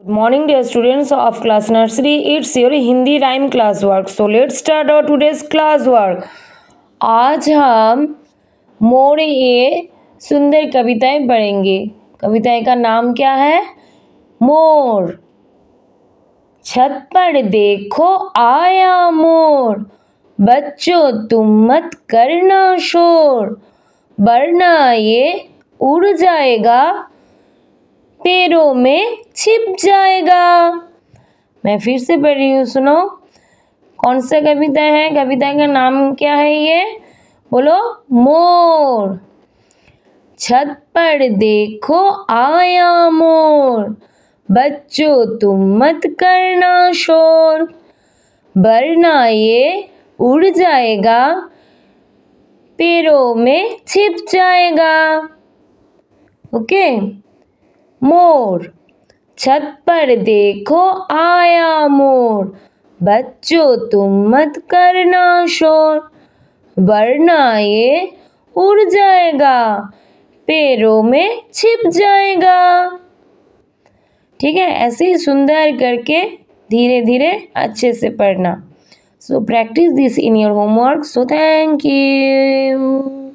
Morning dear students of class nursery. It's your Hindi rhyme class work. So let's start our today's class work. आज हम मोर ये सुंदर कविताएं पढ़ेंगे. कविताएं का नाम क्या है? मोर. छत पर देखो आया मोर, बच्चों तुम मत करना शोर, वरना ये उड़ जाएगा, पैरों में छिप जाएगा. मैं फिर से पढ़ रही हूँ, सुनो. कौन सा कविता है? कविता का नाम क्या है? ये बोलो. मोर. छत पर देखो आया मोर, बच्चों तुम मत करना शोर, वरना ये उड़ जाएगा, पैरों में छिप जाएगा. ओके. मोर. छत पर देखो आया मोर, बच्चों तुम मत करना शोर, वरना ये उड़ जाएगा, पैरों में छिप जाएगा. ठीक है, ऐसे ही सुंदर करके धीरे धीरे अच्छे से पढ़ना. So practice this in your homework. So thank you.